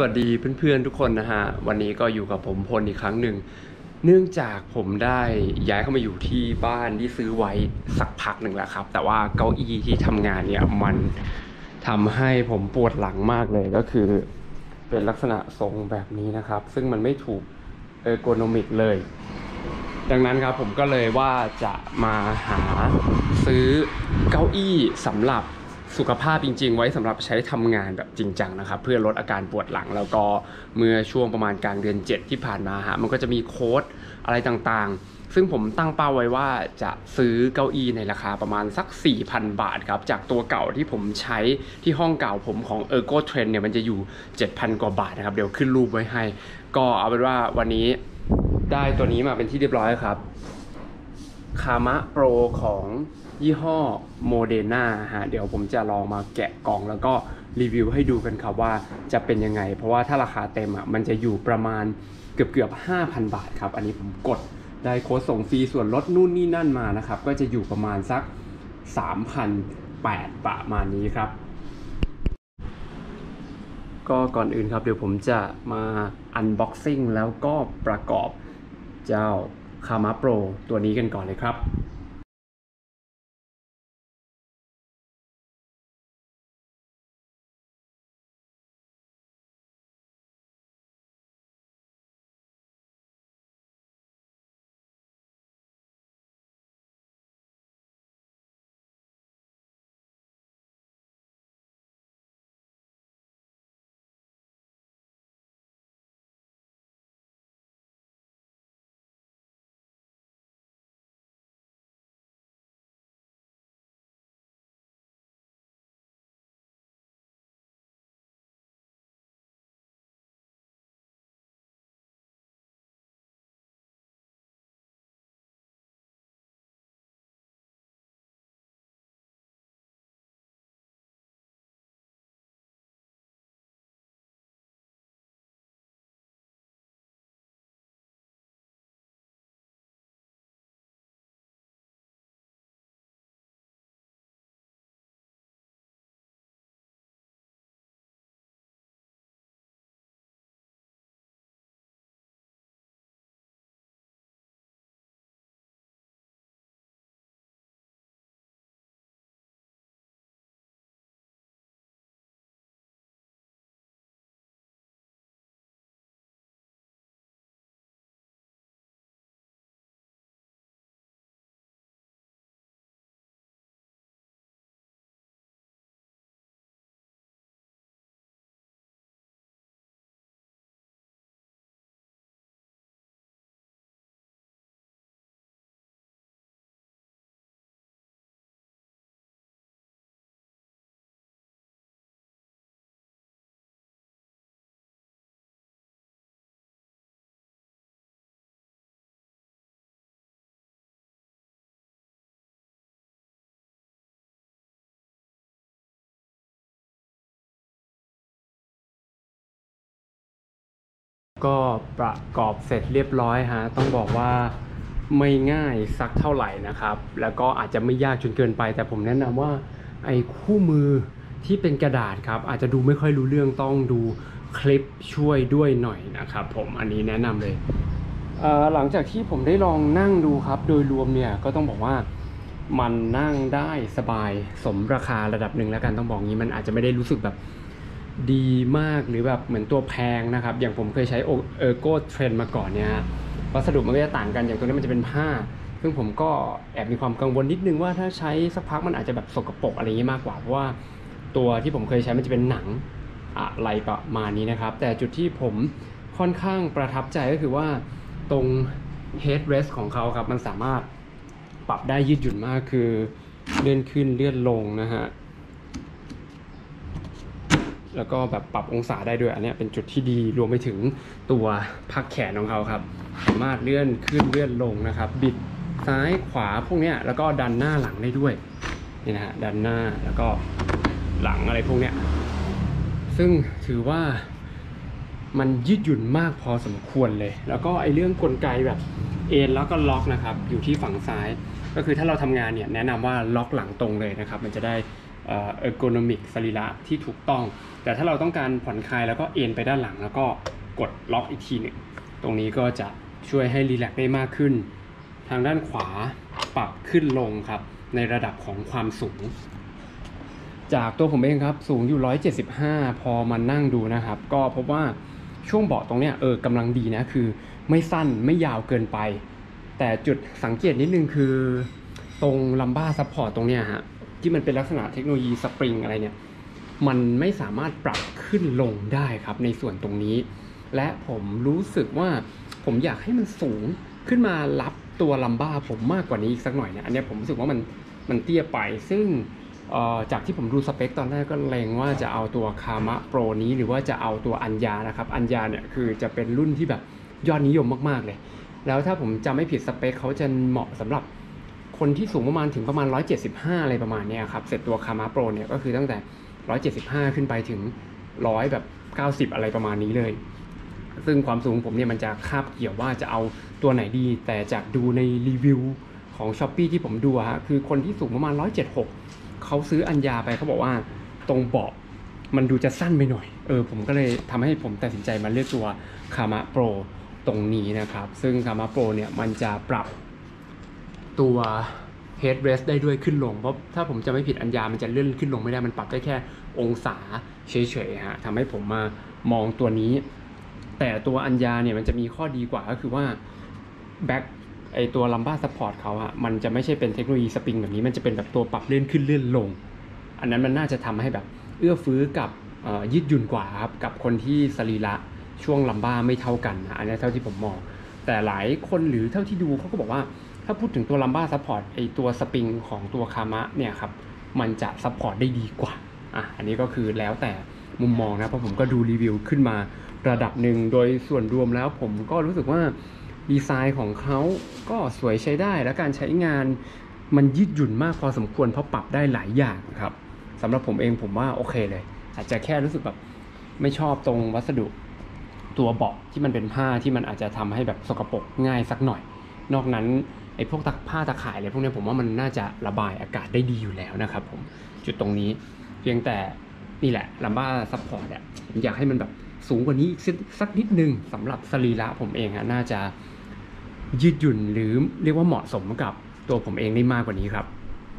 วัสดีเพื่อนๆทุกคนนะฮะวันนี้ก็อยู่กับผมพลอีกครั้งหนึ่งเนื่องจากผมได้ย้ายเข้ามาอยู่ที่บ้านที่ซื้อไว้สักพักหนึ่งแล้วครับแต่ว่าเก้าอี้ที่ทำงานเนี่ยมันทำให้ผมปวดหลังมากเลยก็คือเป็นลักษณะทรงแบบนี้นะครับซึ่งมันไม่ถูกเออร์โกนอมิกเลยดังนั้นครับผมก็เลยว่าจะมาหาซื้อเก้าอี้สำหรับสุขภาพจริงๆไว้สำหรับใช้ทำงานแบบจริงจังนะครับเพื่อลดอาการปวดหลังแล้วก็เมื่อช่วงประมาณกลางเดือน7ที่ผ่านมาฮะมันก็จะมีโค้ดอะไรต่างๆซึ่งผมตั้งเป้าไว้ว่าจะซื้อเก้าอี้ในราคาประมาณสัก 4,000 บาทครับจากตัวเก่าที่ผมใช้ที่ห้องเก่าผมของ Ergo Trend เนี่ยมันจะอยู่ 7,000 กว่าบาทนะครับเดี๋ยวขึ้นรูปไว้ให้ก็เอาเป็นว่าวันนี้ได้ตัวนี้มาเป็นที่เรียบร้อยครับคามะโปรของยี่ห้อโมเดอร์นาฮะเดี๋ยวผมจะลองมาแกะกล่องแล้วก็รีวิวให้ดูกันครับว่าจะเป็นยังไงเพราะว่าถ้าราคาเต็มอ่ะมันจะอยู่ประมาณเกือบ 5,000 บาทครับอันนี้ผมกดได้โค้ดส่งฟรีส่วนลดนู่นนี่นั่นมานะครับก็จะอยู่ประมาณสัก 3,800 ประมาณนี้ครับก็ก่อนอื่นครับเดี๋ยวผมจะมาอันบ็อกซิ่งแล้วก็ประกอบเจ้าคามะโปรตัวนี้กันก่อนเลยครับก็ประกอบเสร็จเรียบร้อยฮะต้องบอกว่าไม่ง่ายสักเท่าไหร่นะครับแล้วก็อาจจะไม่ยากจนเกินไปแต่ผมแนะนำว่าไอ้คู่มือที่เป็นกระดาษครับอาจจะดูไม่ค่อยรู้เรื่องต้องดูคลิปช่วยด้วยหน่อยนะครับผมอันนี้แนะนำเลยหลังจากที่ผมได้ลองนั่งดูครับโดยรวมเนี่ยก็ต้องบอกว่ามันนั่งได้สบายสมราคาระดับหนึ่งแล้วกันต้องบอกงี้มันอาจจะไม่ได้รู้สึกแบบดีมากหรือแบบเหมือนตัวแพงนะครับอย่างผมเคยใช้Ergo Trend มาก่อนเนี่ยวัสดุมันก็จะต่างกันอย่างตัวนี้มันจะเป็นผ้าซึ่งผมก็แอบมีความกังวลนิดนึงว่าถ้าใช้สักพักมันอาจจะแบบสกปรกอะไรอย่างนี้มากกว่าเพราะว่าตัวที่ผมเคยใช้มันจะเป็นหนังอะไรประมาณนี้นะครับแต่จุดที่ผมค่อนข้างประทับใจก็คือว่าตรง headrest ของเขาครับมันสามารถปรับได้ยืดหยุ่นมากคือเลื่อนขึ้นเลื่อนลงนะฮะแล้วก็แบบปรับองศาได้ด้วยอันนี้เป็นจุดที่ดีรวมไปถึงตัวพักแขนของเขาครับสามารถเลื่อนขึ้นเลื่อนลงนะครับบิดซ้ายขวาพวกนี้แล้วก็ดันหน้าหลังได้ด้วยนี่นะฮะดันหน้าแล้วก็หลังอะไรพวกนี้ซึ่งถือว่ามันยืดหยุ่นมากพอสมควรเลยแล้วก็ไอเรื่องกลไกแบบเอนแล้วก็ล็อกนะครับอยู่ที่ฝั่งซ้ายก็คือถ้าเราทำงานเนี่ยแนะนำว่าล็อกหลังตรงเลยนะครับมันจะได้ ergonomic สรีระที่ถูกต้องแต่ถ้าเราต้องการผ่อนคลายแล้วก็เอนไปด้านหลังแล้วก็กดล็อกอีกทีหนึ่งตรงนี้ก็จะช่วยให้รีแลกซ์ได้มากขึ้นทางด้านขวาปรับขึ้นลงครับในระดับของความสูงจากตัวผมเองครับสูงอยู่175พอมานั่งดูนะครับก็พบว่าช่วงเบาะตรงเนี้ยกำลังดีนะคือไม่สั้นไม่ยาวเกินไปแต่จุดสังเกตนิดนึงคือตรงลัมบ้าซัพพอร์ตตรงเนี้ยฮะที่มันเป็นลักษณะเทคโนโลยีสปริงอะไรเนี่ยมันไม่สามารถปรับขึ้นลงได้ครับในส่วนตรงนี้และผมรู้สึกว่าผมอยากให้มันสูงขึ้นมารับตัวลัมบ้าผมมากกว่านี้อีกสักหน่อยนะอันนี้ผมรู้สึกว่ามันเตี้ยไปซึ่งจากที่ผมดูสเปคตอนแรกก็เล็งว่าจะเอาตัวคามะโปรนี้หรือว่าจะเอาตัวอัญญานะครับอัญญาเนี่ยคือจะเป็นรุ่นที่แบบยอดนิยมมากๆเลยแล้วถ้าผมจำไม่ผิดสเปคเขาจะเหมาะสำหรับคนที่สูงประมาณถึงประมาณ175อะไรประมาณนี้ครับเสร็จตัวคามะโปรเนี่ยก็คือตั้งแต่175ขึ้นไปถึง100แบบ90อะไรประมาณนี้เลยซึ่งความสูงผมเนี่ยมันจะคาบเกี่ยวว่าจะเอาตัวไหนดีแต่จากดูในรีวิวของ Shopee ที่ผมดูฮะคือคนที่สูงประมาณ176เขาซื้ออัญญาไปเขาบอกว่าตรงเบาะมันดูจะสั้นไปหน่อยผมก็เลยทำให้ผมตัดสินใจมาเลือกตัวคามะโปรตรงนี้นะครับซึ่งคามะโปรเนี่ยมันจะปรับตัว headrest ได้ด้วยขึ้นลงเพราะถ้าผมจะไม่ผิดอัญญามันจะเลื่อนขึ้นลงไม่ได้มันปรับได้แค่องศาเฉยๆฮะทำให้ผมมามองตัวนี้แต่ตัวอัญญาเนี่ยมันจะมีข้อดีกว่าก็คือว่าแบ็คไอตัวลัมบ้าซัพพอร์ตเขาอะมันจะไม่ใช่เป็นเทคโนโลยีสปริงแบบนี้มันจะเป็นแบบตัวปรับเลื่อนขึ้นเลื่อนลงอันนั้นมันน่าจะทำให้แบบเอื้อฟื้อกับยืดหยุ่นกว่าครับกับคนที่สรีระช่วงลัมบ้าไม่เท่ากันนะอันนี้เท่าที่ผมมองแต่หลายคนหรือเท่าที่ดูเขาก็บอกว่าถ้าพูดถึงตัวลัมบ้าซัพพอร์ตไอตัวสปริงของตัวคามะเนี่ยครับมันจะซัพพอร์ตได้ดีกว่าอันนี้ก็คือแล้วแต่มุมมองนะเพราะผมก็ดูรีวิวขึ้นมาระดับหนึ่งโดยส่วนรวมแล้วผมก็รู้สึกว่าดีไซน์ของเขาก็สวยใช้ได้และการใช้งานมันยืดหยุ่นมากพอสมควรเพราะปรับได้หลายอย่างครับสำหรับผมเองผมว่าโอเคเลยอาจจะแค่รู้สึกแบบไม่ชอบตรงวัสดุตัวเบาะที่มันเป็นผ้าที่มันอาจจะทำให้แบบสกปรกง่ายสักหน่อยนอกนั้นไอ้พวกผ้าตะข่ายอะไรพวกนี้ผมว่ามันน่าจะระบายอากาศได้ดีอยู่แล้วนะครับผมจุดตรงนี้เพียงแต่นี่แหละลัมบ้าซัพพอร์ตเนี่ยผมอยากให้มันแบบสูงกว่านี้สักนิดนึงสำหรับสรีระผมเองน่าจะยืดหยุ่นหรือเรียกว่าเหมาะสมกับตัวผมเองได้มากกว่านี้ครับ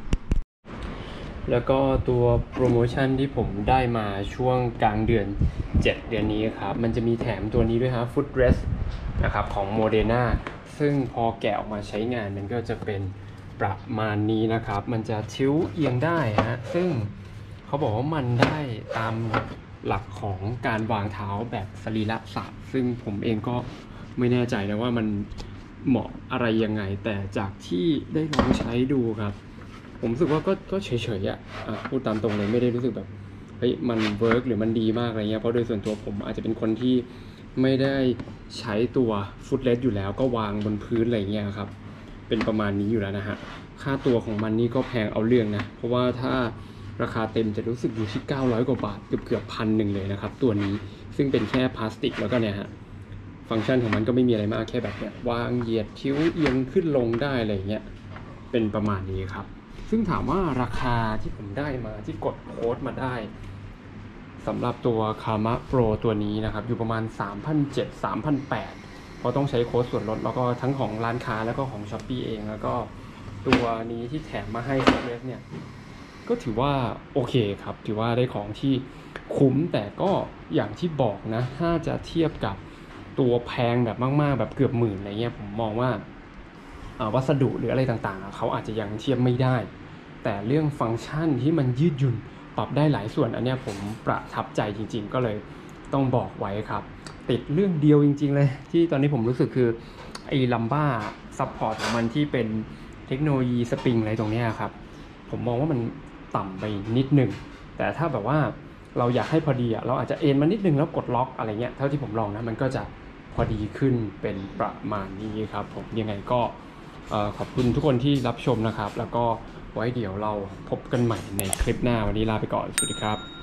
แล้วก็ตัวโปรโมชั่นที่ผมได้มาช่วงกลางเดือน7เดือนนี้ครับมันจะมีแถมตัวนี้ด้วยฮะ Footrest นะครับของ Moderna ซึ่งพอแกะออกมาใช้งานมันก็จะเป็นประมาณนี้นะครับมันจะทิ้วเอียงได้ฮะซึ่งเขาบอกว่ามันได้ตามหลักของการวางเท้าแบบสรีระศาสตร์ซึ่งผมเองก็ไม่แน่ใจนะว่ามันเหมาะอะไรยังไงแต่จากที่ได้ลองใช้ดูครับผมรู้สึกว่าก็เฉยๆพูดตามตรงเลยไม่ได้รู้สึกแบบเฮ้ยมันเวิร์กหรือมันดีมากอะไรเงี้ยเพราะโดยส่วนตัวผมอาจจะเป็นคนที่ไม่ได้ใช้ตัวฟุตเลสอยู่แล้วก็วางบนพื้นอะไรเงี้ยครับเป็นประมาณนี้อยู่แล้วนะฮะค่าตัวของมันนี่ก็แพงเอาเรื่องนะเพราะว่าถ้าราคาเต็มจะรู้สึกอยู่ที่900กว่าบาทเกือบ1,100เลยนะครับตัวนี้ซึ่งเป็นแค่พลาสติกแล้วก็เนี่ยฮะฟังก์ชันของมันก็ไม่มีอะไรมากแค่แบบเนี้ยวางเหยียดทิ้วเอียงขึ้นลงได้อะไรเงี้ยเป็นประมาณนี้ครับซึ่งถามว่าราคาที่ผมได้มาที่กดโค้ดมาได้สำหรับตัวคามะโปรตัวนี้นะครับอยู่ประมาณ 3,700 3,800 เพราะต้องใช้โค้ดส่วนลดแล้วก็ทั้งของร้านค้าแล้วก็ของ Shopee เองแล้วก็ตัวนี้ที่แถมมาให้เรสเนี่ยก็ถือว่าโอเคครับถือว่าได้ของที่คุ้มแต่ก็อย่างที่บอกนะถ้าจะเทียบกับตัวแพงแบบมากๆแบบเกือบหมื่นอะไรเงี้ยผมมองว่าวัสดุหรืออะไรต่างๆเขาอาจจะยังเทียบไม่ได้แต่เรื่องฟังก์ชันที่มันยืดหยุ่นปรับได้หลายส่วนอันนี้ผมประทับใจจริงๆก็เลยต้องบอกไว้ครับติดเรื่องเดียวจริงๆเลยที่ตอนนี้ผมรู้สึกคือไอ้ลัมบ้าซัพพอร์ตของมันที่เป็นเทคโนโลยีสปริงอะไรตรงนี้ครับผมมองว่ามันต่ำไปนิดนึงแต่ถ้าแบบว่าเราอยากให้พอดีเราอาจจะเอ็นมานิดนึงแล้วกดล็อกอะไรเงี้ยเท่าที่ผมลองนะมันก็จะพอดีขึ้นเป็นประมาณนี้ครับผมยังไงก็ขอบคุณทุกคนที่รับชมนะครับแล้วก็ไว้เดี๋ยวเราพบกันใหม่ในคลิปหน้าวันนี้ลาไปก่อนสวัสดีครับ